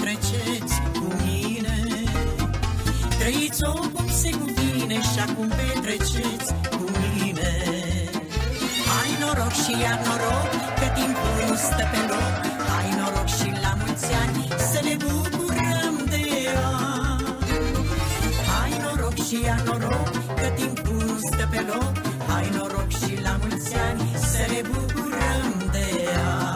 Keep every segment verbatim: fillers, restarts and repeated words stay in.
petreceți cu mine. Trăiți-o cum se cuvine și acum petreceți cu mine. Hai noroc și iar noroc, că timpul nu stă pe loc. Hai noroc și la mulți ani, să ne bucurăm de ani. Hai noroc și iar noroc, că timpul nu stă pe loc. Hai noroc și la mulți ani, să ne bucurăm de ani.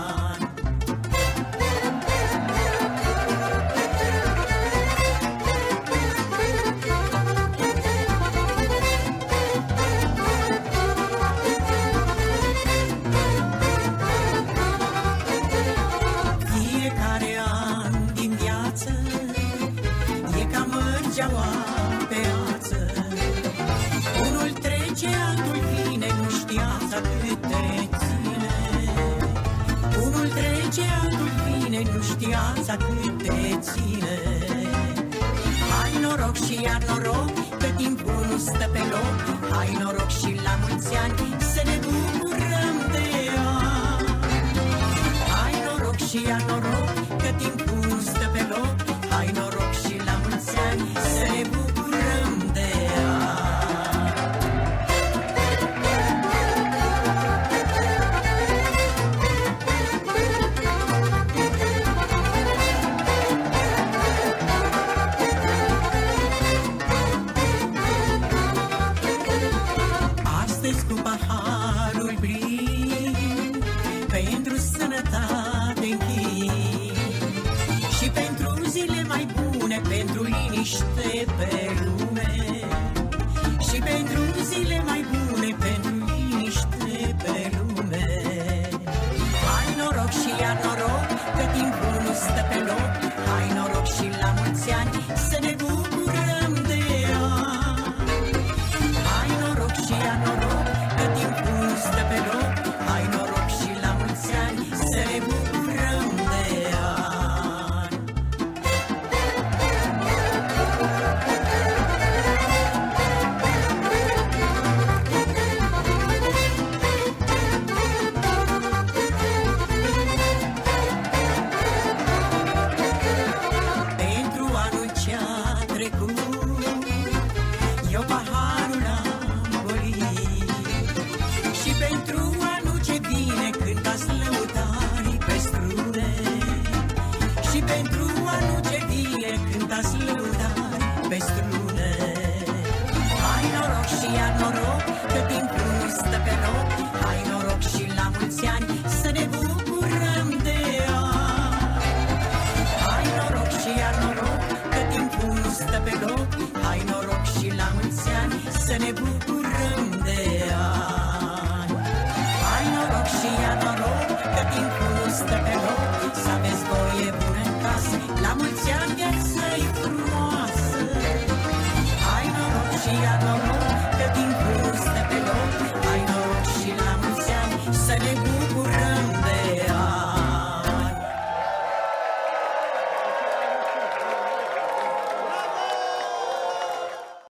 Geaua pe ață, unul trece, altul vine, nu știața cât te ține. Unul trece, altul vine, nu știața cât te ține. Hai noroc și iar noroc, că timpul nu stă pe loc. Hai noroc și la mulți ani, să ne bucurăm de ani. Hai noroc și iar noroc, că timpul nu stă pe loc. Hai noroc și la mulți ani, să ne bucurăm de ani. Astăzi cu paharul plin, pentru sănătate închin și pentru zile mai bune, pentru liniște pe lume. Și pentru zile mai bune, pentru liniște pe lume. Hai noroc și iar noroc, că timpul nu stă pe loc. Hai noroc și la mulți ani, să ne bucurăm de ani. Hai noroc și iar noroc, că timpul nu stă pe loc. Hai noroc și la mulți ani, să ne bucurăm de ani. Eu paharul am golit și pentru anul ce vine cântați lăutari pe strune. Și pentru anul ce vine cântați lăutari pe strune. Hai noroc și iar noroc, că timpul nu stă pe loc. Hai noroc și la mulți ani, să ne bucurăm de ani. Hai noroc și iar noroc, că timpul nu stă pe loc. Hai noroc și la mulți ani, să ne bucurăm de ani. Hai noroc și iar noroc, că timpul nu stă pe loc. Să aveți voie bună în casă, la mulți ani viața-i frumoasă. Hai noroc și iar noroc,